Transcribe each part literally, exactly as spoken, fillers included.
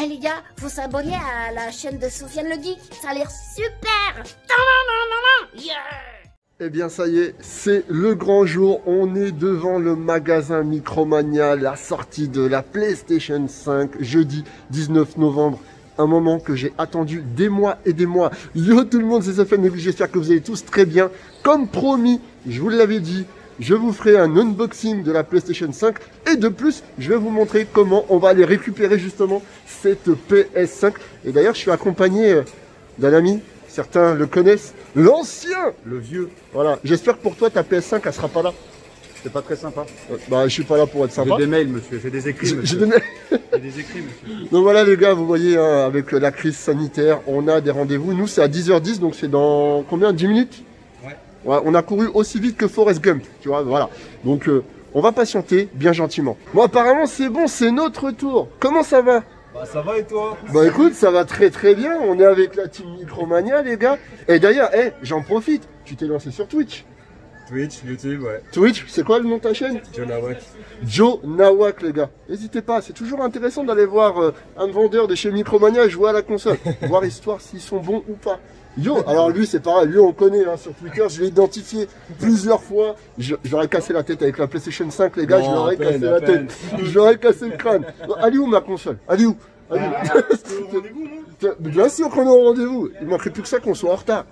Eh les gars, faut s'abonner à la chaîne de Sofiane le Geek, ça a l'air super. Yeah. Eh bien ça y est, c'est le grand jour, on est devant le magasin Micromania, la sortie de la PlayStation cinq, jeudi dix-neuf novembre. Un moment que j'ai attendu des mois et des mois. Yo tout le monde, c'est Sofiane le Geek, j'espère que vous allez tous très bien. Comme promis, je vous l'avais dit, je vous ferai un unboxing de la PlayStation cinq. Et de plus, je vais vous montrer comment on va aller récupérer justement cette P S cinq. Et d'ailleurs, je suis accompagné d'un ami, certains le connaissent, l'ancien, le vieux. Voilà, j'espère que pour toi, ta P S cinq, elle sera pas là. C'est pas très sympa. Bah, je suis pas là pour être sympa. J'ai des mails, monsieur. J'ai des écrits, monsieur. J'ai des mails. J'ai des écrits, monsieur. Donc voilà, les gars, vous voyez, hein, avec la crise sanitaire, on a des rendez-vous. Nous, c'est à dix heures dix, donc c'est dans combien? dix minutes? Ouais. Ouais. On a couru aussi vite que Forrest Gump, tu vois, voilà. Donc, euh, on va patienter, bien gentiment. Bon, apparemment, c'est bon, c'est notre tour. Comment ça va? Bah, ça va et toi? Bah, écoute, ça va très très bien. On est avec la team Micromania, les gars. Et d'ailleurs, hey, j'en profite. Tu t'es lancé sur Twitch? Twitch, YouTube, ouais. Twitch, c'est quoi le nom de ta chaîne? Joe Nawak. Joe Nawak, les gars. N'hésitez pas, c'est toujours intéressant d'aller voir euh, un vendeur de chez Micromania jouer à la console. Voir histoire s'ils sont bons ou pas. Yo, alors lui, c'est pareil, lui, on connaît hein, sur Twitter, je l'ai identifié plusieurs fois. Je, je leur ai cassé la tête avec la PlayStation cinq, les gars, non, je leur ai cassé peine, la tête. Je leur ai cassé le crâne. Elle est où ma console? Elle est où? Elle est où? Ah, au rendez-vous, non? Bien sûr qu'on est au rendez-vous. Il manquerait plus que ça qu'on soit en retard.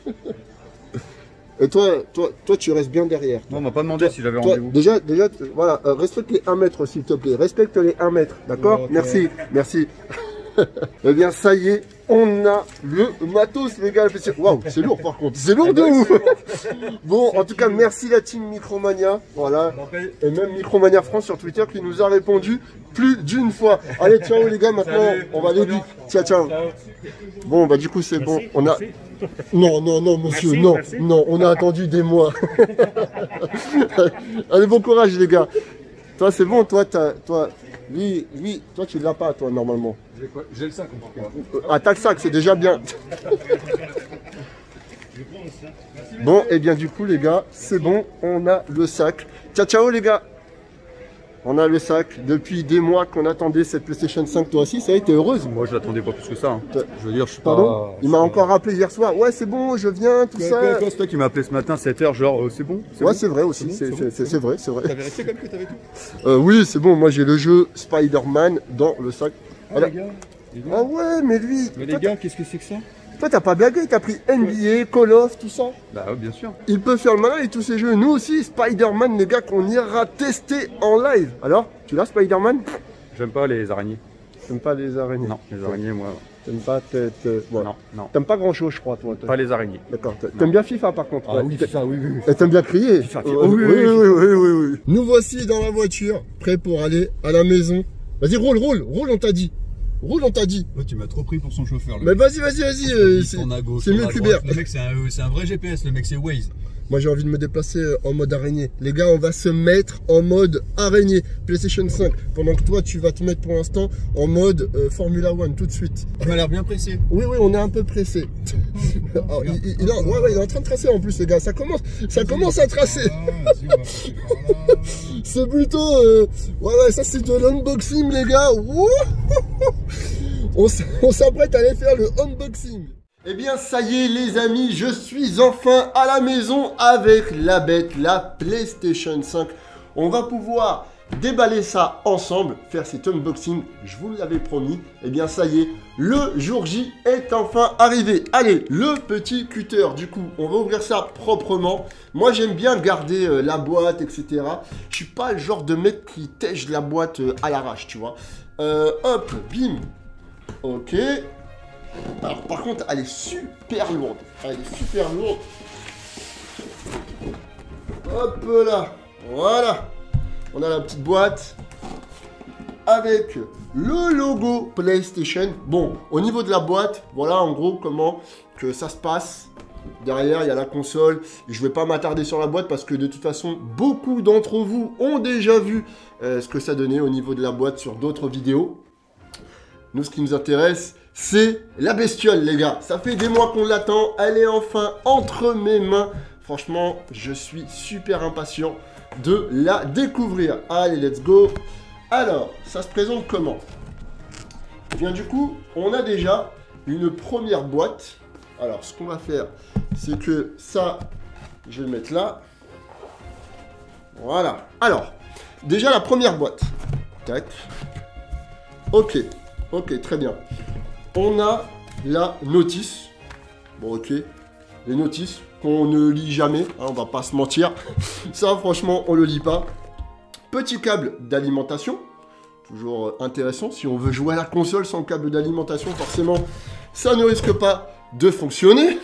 Et toi, toi, toi, tu restes bien derrière. Non, on m'a pas demandé toi, si j'avais rendez-vous. Déjà, déjà, voilà, euh, respecte les un mètre, s'il te plaît. Respecte les un mètre, d'accord? Okay. Merci, merci. Eh bien, ça y est, on a le matos, les gars. Waouh, c'est lourd par contre. C'est lourd de ouf. Bon, en tout cas, merci la team Micromania. Voilà. Et même Micromania France sur Twitter qui nous a répondu plus d'une fois. Allez, ciao les gars, maintenant, salut, on va aller vite. Ciao, ciao. Bon, bah du coup, c'est bon. On a... Non, non, non, monsieur, merci, non, merci. non, on a attendu des mois. Allez, bon courage, les gars. Toi, c'est bon, toi, t'as, toi, lui, lui, toi, tu l'as pas, toi, normalement. J'ai le sac, en tout cas. Ah, t'as le sac, c'est déjà bien. Bon, et eh bien, du coup, les gars, c'est bon, on a le sac. Ciao, ciao, les gars. On a le sac. Depuis des mois qu'on attendait cette PlayStation cinq, toi aussi, ça a été heureuse. Moi, je l'attendais pas plus que ça. Hein. Je veux dire, je suis Pardon pas... Il m'a encore rappelé hier soir. Ouais, c'est bon, je viens, tout quoi, ça. Quoi, quoi, c'est toi qui m'as appelé ce matin, sept heures, genre, euh, c'est bon? Ouais, c'est vrai aussi, c'est bon, vrai, c'est vrai. T'as vérifié quand même que t'avais tout? euh, Oui, c'est bon, moi j'ai le jeu Spider-Man dans le sac. Ah, voilà. les gars, les gars. Ah ouais, mais lui... Mais les gars, qu'est-ce que c'est que ça? Toi, t'as pas blagué, t'as pris N B A, Call of, tout ça? Bah ouais, bien sûr. Il peut faire le malin et tous ces jeux. Nous aussi, Spider-Man, les gars, qu'on ira tester en live. Alors, tu l'as, Spider-Man? J'aime pas les araignées. T'aimes pas les araignées? Non, les araignées, moi. T'aimes pas tête... Ouais. Non, non. T'aimes pas grand-chose, je crois, toi. Pas les araignées. D'accord. T'aimes bien FIFA, par contre? Ah ouais. oui, FIFA, oui, oui. Et t'aimes bien crier? FIFA, FIFA. Oh, oui, oui, oui, oui, oui, oui, oui. Nous voici dans la voiture, prêts pour aller à la maison. Vas-y, roule, roule, roule, on t'a dit. Roule, on t'a dit. Ouais, tu m'as trop pris pour son chauffeur. Mais vas-y, vas-y, vas-y. Euh, c'est mieux qu'Hubert. Le mec, c'est un, euh, un vrai G P S, le mec, c'est Waze. Moi, j'ai envie de me déplacer en mode araignée. Les gars, on va se mettre en mode araignée. PlayStation cinq. Pendant que toi, tu vas te mettre pour l'instant en mode euh, Formula One tout de suite. Tu m'as l'air bien pressé. Oui, oui, on est un peu pressé. Oh, il, il, il, est, ouais, ouais, il est en train de tracer en plus, les gars. Ça commence, ça commence à tracer. C'est plutôt... Euh, ouais, ouais, ça, c'est de l'unboxing, les gars. On, on s'apprête à aller faire le unboxing. Eh bien, ça y est, les amis, je suis enfin à la maison avec la bête, la PlayStation cinq. On va pouvoir déballer ça ensemble, faire cet unboxing, je vous l'avais promis. Eh bien, ça y est, le jour J est enfin arrivé. Allez, le petit cutter, du coup, on va ouvrir ça proprement. Moi, j'aime bien garder euh, la boîte, et cetera. Je suis pas le genre de mec qui tèche la boîte euh, à l'arrache, tu vois. Euh, hop, bim. Ok. Alors par contre, elle est super lourde. Elle est super lourde. Hop là. Voilà. On a la petite boîte avec le logo PlayStation. Bon, au niveau de la boîte, voilà en gros comment que ça se passe. Derrière, il y a la console. Je ne vais pas m'attarder sur la boîte parce que de toute façon, beaucoup d'entre vous ont déjà vu euh, ce que ça donnait au niveau de la boîte sur d'autres vidéos. Nous, ce qui nous intéresse, c'est la bestiole, les gars. Ça fait des mois qu'on l'attend. Elle est enfin entre mes mains. Franchement, je suis super impatient de la découvrir. Allez, let's go. Alors, ça se présente comment? bien du coup, on a déjà une première boîte. Alors, ce qu'on va faire, c'est que ça, je vais le mettre là. Voilà. Alors, déjà la première boîte. Tac. Ok. Ok, très bien. On a la notice. Bon, ok. Les notices qu'on ne lit jamais, hein, on va pas se mentir. Ça, franchement, on le lit pas. Petit câble d'alimentation. Toujours intéressant. Si on veut jouer à la console sans câble d'alimentation, forcément, ça ne risque pas de fonctionner.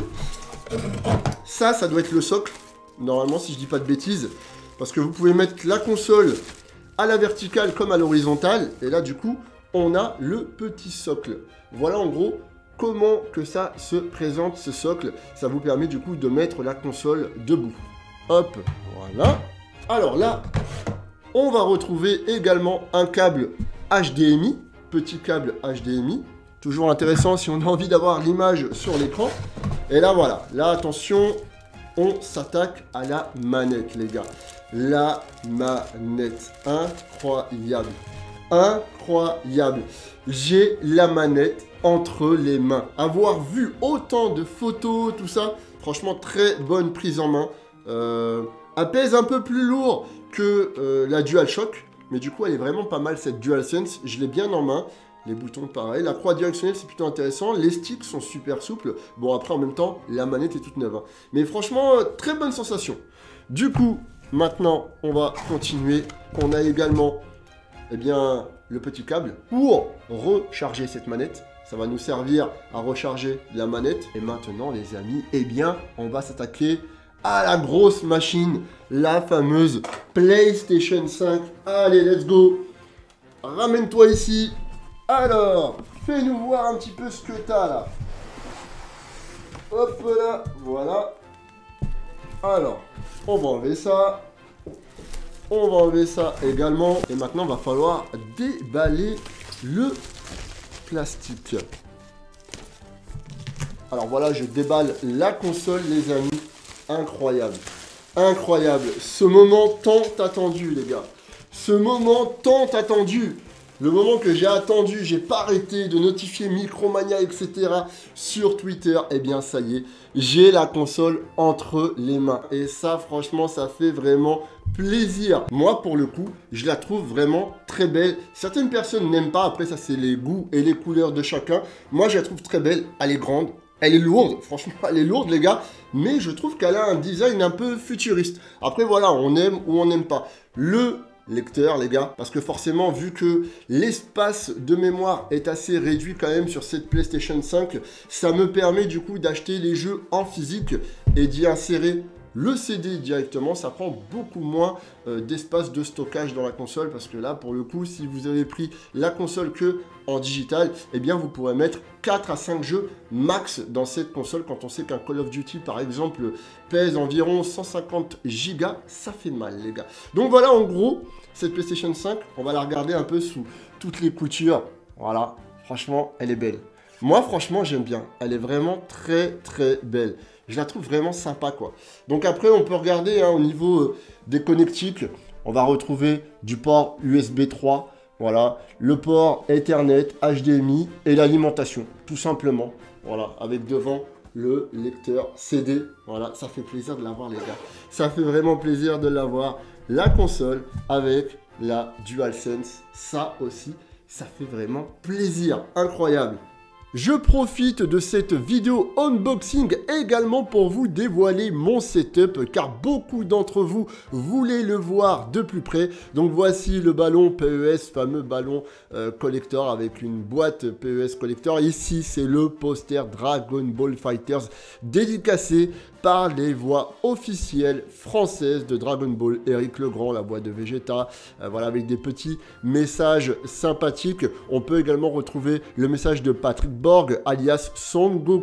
Ça, ça doit être le socle. Normalement, si je dis pas de bêtises. Parce que vous pouvez mettre la console à la verticale comme à l'horizontale. Et là, du coup, on a le petit socle. Voilà, en gros, comment que ça se présente, ce socle. Ça vous permet, du coup, de mettre la console debout. Hop, voilà. Alors là... on va retrouver également un câble H D M I, petit câble H D M I, toujours intéressant si on a envie d'avoir l'image sur l'écran. Et là voilà, là attention, on s'attaque à la manette les gars. La manette, incroyable, incroyable. J'ai la manette entre les mains. Avoir vu autant de photos, tout ça, franchement très bonne prise en main. Euh, elle pèse un peu plus lourd que euh, la DualShock, mais du coup elle est vraiment pas mal cette DualSense, je l'ai bien en main, les boutons pareil, la croix directionnelle c'est plutôt intéressant, les sticks sont super souples, bon après en même temps la manette est toute neuve, hein. Mais franchement euh, très bonne sensation. Du coup maintenant on va continuer, on a également eh bien, le petit câble pour recharger cette manette. Ça va nous servir à recharger la manette. Et maintenant les amis, eh bien on va s'attaquer à la grosse machine, la fameuse PlayStation cinq. Allez, let's go. Ramène-toi ici. Alors, fais-nous voir un petit peu ce que t'as là. Hop là, voilà. Alors, on va enlever ça. On va enlever ça également. Et maintenant, il va falloir déballer le plastique. Alors voilà, je déballe la console, les amis. Incroyable, incroyable, ce moment tant attendu les gars, ce moment tant attendu, le moment que j'ai attendu, j'ai pas arrêté de notifier Micromania et cetera sur Twitter, et eh bien ça y est, j'ai la console entre les mains, et ça franchement ça fait vraiment plaisir. Moi pour le coup, je la trouve vraiment très belle, certaines personnes n'aiment pas, après ça c'est les goûts et les couleurs de chacun, moi je la trouve très belle, elle est grande. Elle est lourde, franchement, elle est lourde, les gars. Mais je trouve qu'elle a un design un peu futuriste. Après, voilà, on aime ou on n'aime pas. Le lecteur, les gars, parce que forcément, vu que l'espace de mémoire est assez réduit quand même sur cette PlayStation cinq, ça me permet du coup d'acheter les jeux en physique et d'y insérer le C D directement. Ça prend beaucoup moins euh, d'espace de stockage dans la console, parce que là, pour le coup, si vous avez pris la console que en digital, eh bien, vous pourrez mettre quatre à cinq jeux max dans cette console. Quand on sait qu'un Call of Duty, par exemple, pèse environ cent cinquante gigas, ça fait mal, les gars. Donc voilà, en gros, cette PlayStation cinq, on va la regarder un peu sous toutes les coutures. Voilà, franchement, elle est belle. Moi, franchement, j'aime bien. Elle est vraiment très, très belle. Je la trouve vraiment sympa, quoi. Donc après, on peut regarder hein, au niveau euh, des connectiques. On va retrouver du port U S B trois. Voilà, le port Ethernet, H D M I et l'alimentation, tout simplement. Voilà, avec devant le lecteur C D. Voilà, ça fait plaisir de l'avoir, les gars. Ça fait vraiment plaisir de l'avoir. La console avec la DualSense, ça aussi, ça fait vraiment plaisir. Incroyable. Je profite de cette vidéo unboxing également pour vous dévoiler mon setup, car beaucoup d'entre vous voulaient le voir de plus près. Donc voici le ballon P E S, fameux ballon euh, collector avec une boîte P E S collector. Ici c'est le poster Dragon Ball Fighters dédicacé par les voix officielles françaises de Dragon Ball. Eric Legrand, la voix de Vegeta, euh, voilà, avec des petits messages sympathiques. On peut également retrouver le message de Patrick Borg, alias Son Goku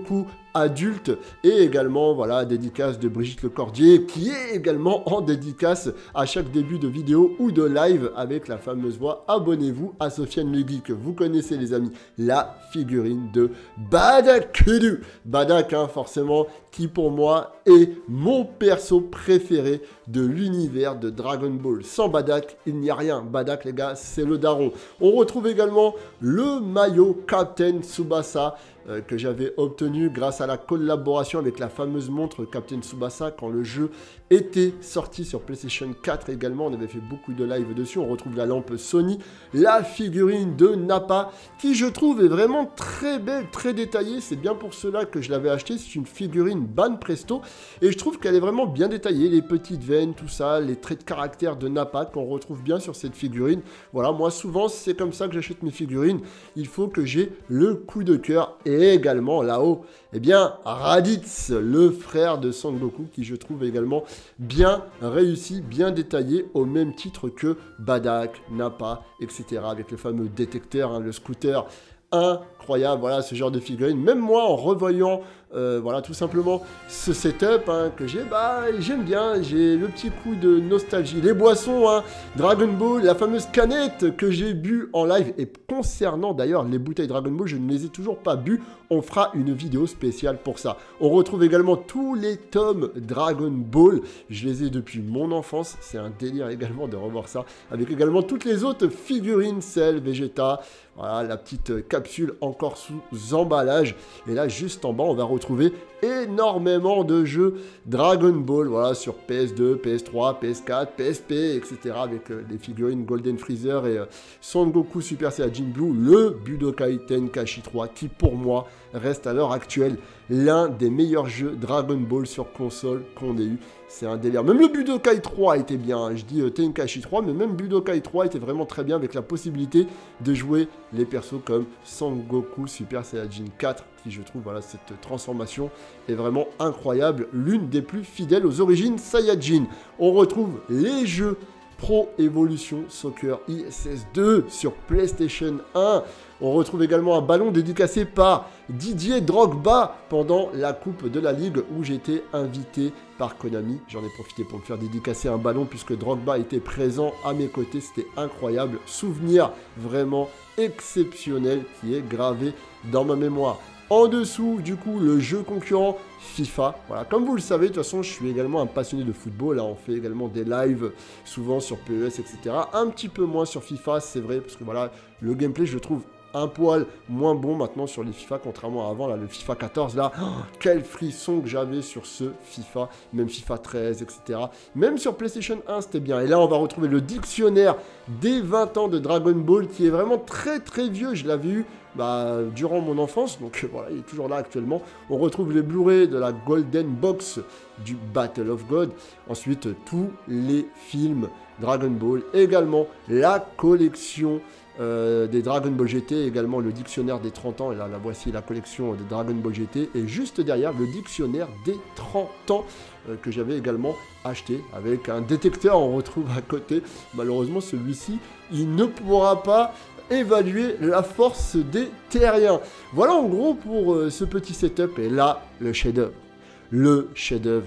adulte, et également voilà dédicace de Brigitte Lecordier qui est également en dédicace à chaque début de vidéo ou de live avec la fameuse voix abonnez-vous à Sofiane le Geek. Vous connaissez les amis la figurine de Badakudu, Badak hein, forcément, qui pour moi est mon perso préféré de l'univers de Dragon Ball. Sans Badak, il n'y a rien. Badak, les gars, c'est le daron. On retrouve également le maillot Captain Tsubasa euh, que j'avais obtenu grâce à la collaboration avec la fameuse montre Captain Tsubasa quand le jeu était sorti sur PlayStation quatre également. On avait fait beaucoup de live dessus. On retrouve la lampe Sony, la figurine de Nappa qui je trouve est vraiment très belle, très détaillée. C'est bien pour cela que je l'avais acheté. C'est une figurine Ban Presto et je trouve qu'elle est vraiment bien détaillée. Les petites veines, tout ça, les traits de caractère de Nappa qu'on retrouve bien sur cette figurine. Voilà, moi souvent c'est comme ça que j'achète mes figurines. Il faut que j'ai le coup de cœur. Et également là-haut, eh bien Raditz, le frère de Sangoku qui je trouve également bien réussi, bien détaillé au même titre que Badak, Nappa, et cetera. Avec le fameux détecteur, hein, le scooter. Incroyable, voilà ce genre de figurine. Même moi en revoyant euh, voilà tout simplement ce setup hein, que j'ai, bah j'aime bien, j'ai le petit coup de nostalgie. Les boissons, hein, Dragon Ball, la fameuse canette que j'ai bu en live. Et concernant d'ailleurs les bouteilles Dragon Ball, je ne les ai toujours pas bu. On fera une vidéo spéciale pour ça. On retrouve également tous les tomes Dragon Ball. Je les ai depuis mon enfance. C'est un délire également de revoir ça. Avec également toutes les autres figurines, Cell, Vegeta. Voilà, la petite capsule encore sous emballage. Et là, juste en bas, on va retrouver énormément de jeux Dragon Ball. Voilà, sur P S deux, P S trois, P S quatre, P S P, et cetera. Avec euh, les figurines Golden Freezer et euh, Son Goku Super Saiyajin Blue. Le Budokai Tenkaichi trois qui, pour moi, reste à l'heure actuelle l'un des meilleurs jeux Dragon Ball sur console qu'on ait eu. C'est un délire. Même le Budokai trois était bien. Hein. Je dis euh, Tenkaichi trois, mais même Budokai trois était vraiment très bien avec la possibilité de jouer les persos comme Sangoku Super Saiyajin quatre, qui je trouve, voilà, cette transformation est vraiment incroyable. L'une des plus fidèles aux origines Saiyajin. On retrouve les jeux Pro Evolution Soccer I S S deux sur PlayStation un. On retrouve également un ballon dédicacé par Didier Drogba pendant la Coupe de la Ligue où j'étais invité par Konami. J'en ai profité pour me faire dédicacer un ballon puisque Drogba était présent à mes côtés. C'était incroyable. Souvenir vraiment exceptionnel qui est gravé dans ma mémoire. En dessous, du coup, le jeu concurrent FIFA. Voilà, comme vous le savez, de toute façon, je suis également un passionné de football. Là, on fait également des lives, souvent sur P E S, et cetera. Un petit peu moins sur FIFA, c'est vrai, parce que voilà, le gameplay, je le trouve un poil moins bon maintenant sur les FIFA, contrairement à avant, là, le FIFA quatorze, là, oh, quel frisson que j'avais sur ce FIFA, même FIFA treize, et cetera. Même sur PlayStation un, c'était bien. Et là, on va retrouver le dictionnaire des vingt ans de Dragon Ball, qui est vraiment très très vieux. Je l'avais eu bah, durant mon enfance, donc voilà, il est toujours là actuellement. On retrouve les Blu-ray de la Golden Box du Battle of God. Ensuite, tous les films Dragon Ball, également la collection Euh, des Dragon Ball G T, également le dictionnaire des trente ans, et là, là voici la collection des Dragon Ball G T, et juste derrière le dictionnaire des trente ans euh, que j'avais également acheté, avec un détecteur, on retrouve à côté. Malheureusement celui-ci, il ne pourra pas évaluer la force des terriens. Voilà en gros pour euh, ce petit setup, et là, le chef-d'œuvre, le chef-d'œuvre.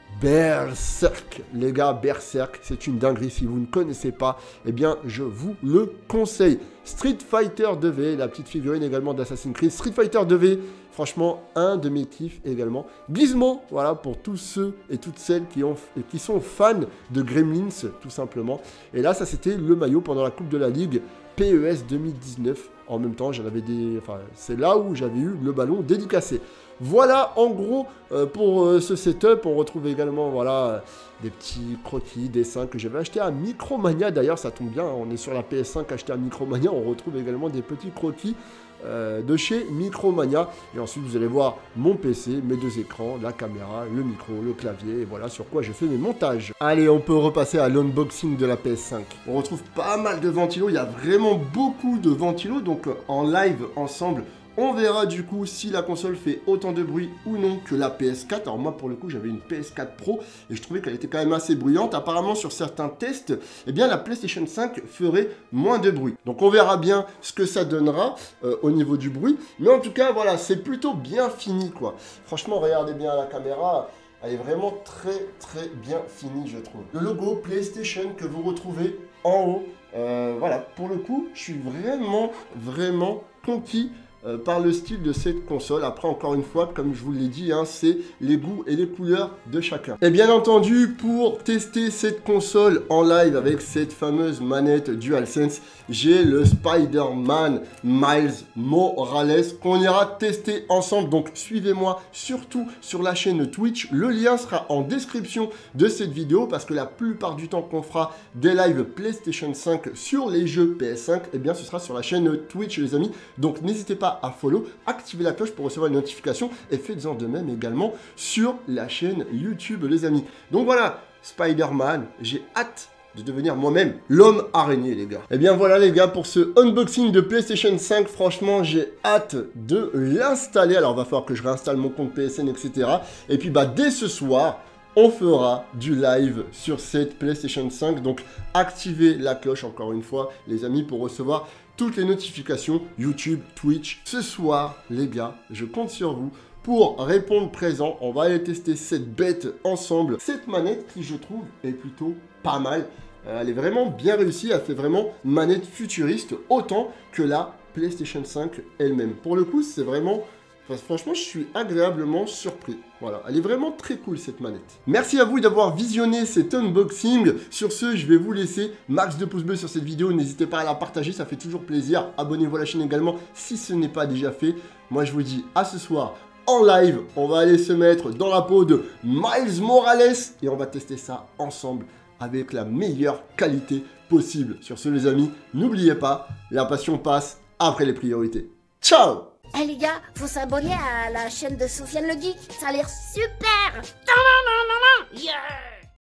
Berserk, les gars, Berserk, c'est une dinguerie. Si vous ne connaissez pas, eh bien, je vous le conseille. Street Fighter deux V, la petite figurine également d'Assassin's Creed. Street Fighter deux V, franchement, un de mes kiffs également. Gizmo, voilà, pour tous ceux et toutes celles qui, ont, qui sont fans de Gremlins, tout simplement. Et là, ça, c'était le maillot pendant la Coupe de la Ligue P E S deux mille dix-neuf. En même temps, j'en avais des... Enfin, c'est là où j'avais eu le ballon dédicacé. Voilà, en gros, euh, pour euh, ce setup, on retrouve également, voilà, euh, des petits croquis, dessins que j'avais acheté à Micromania. D'ailleurs, ça tombe bien, on est sur la P S cinq acheté à Micromania. On retrouve également des petits croquis euh, de chez Micromania. Et ensuite, vous allez voir mon P C, mes deux écrans, la caméra, le micro, le clavier. Et voilà sur quoi je fais mes montages. Allez, on peut repasser à l'unboxing de la P S cinq. On retrouve pas mal de ventilos. Il y a vraiment beaucoup de ventilos. Donc, en live, ensemble, On verra du coup si la console fait autant de bruit ou non que la P S quatre. Alors moi pour le coup j'avais une P S quatre Pro et je trouvais qu'elle était quand même assez bruyante. Apparemment sur certains tests, eh bien la PlayStation cinq ferait moins de bruit. Donc on verra bien ce que ça donnera euh, au niveau du bruit. Mais en tout cas voilà, c'est plutôt bien fini quoi. Franchement regardez bien à la caméra. Elle est vraiment très très bien finie je trouve. Le logo PlayStation que vous retrouvez en haut. Euh, voilà, pour le coup, je suis vraiment, vraiment conquis euh, par le style de cette console. Après, encore une fois, comme je vous l'ai dit, hein, c'est les goûts et les couleurs de chacun. Et bien entendu, pour tester cette console en live avec cette fameuse manette DualSense, j'ai le Spider-Man Miles Morales qu'on ira tester ensemble. Donc, suivez-moi surtout sur la chaîne Twitch. Le lien sera en description de cette vidéo parce que la plupart du temps qu'on fera des lives PlayStation cinq sur les jeux P S cinq, eh bien, ce sera sur la chaîne Twitch, les amis. Donc, n'hésitez pas à follow, activez la cloche pour recevoir une notification et faites-en de même également sur la chaîne YouTube, les amis. Donc, voilà, Spider-Man, j'ai hâte de devenir moi-même l'homme araignée, les gars. Et bien voilà, les gars, pour ce unboxing de PlayStation cinq, franchement, j'ai hâte de l'installer. Alors, il va falloir que je réinstalle mon compte P S N, et cetera. Et puis, bah, dès ce soir, on fera du live sur cette PlayStation cinq. Donc, activez la cloche, encore une fois, les amis, pour recevoir toutes les notifications YouTube, Twitch. Ce soir, les gars, je compte sur vous pour répondre présent. On va aller tester cette bête ensemble. Cette manette qui, je trouve, est plutôt pas mal. Elle est vraiment bien réussie, elle fait vraiment manette futuriste, autant que la PlayStation cinq elle-même. Pour le coup, c'est vraiment... Enfin, franchement, je suis agréablement surpris. Voilà, elle est vraiment très cool cette manette. Merci à vous d'avoir visionné cet unboxing. Sur ce, je vais vous laisser max de pouces bleus sur cette vidéo. N'hésitez pas à la partager, ça fait toujours plaisir. Abonnez-vous à la chaîne également si ce n'est pas déjà fait. Moi, je vous dis à ce soir en live. On va aller se mettre dans la peau de Miles Morales et on va tester ça ensemble avec la meilleure qualité possible. Sur ce, les amis, n'oubliez pas, la passion passe après les priorités. Ciao! Eh hey, les gars, faut s'abonner à la chaîne de Sofiane le Geek, ça a l'air super. Yeah.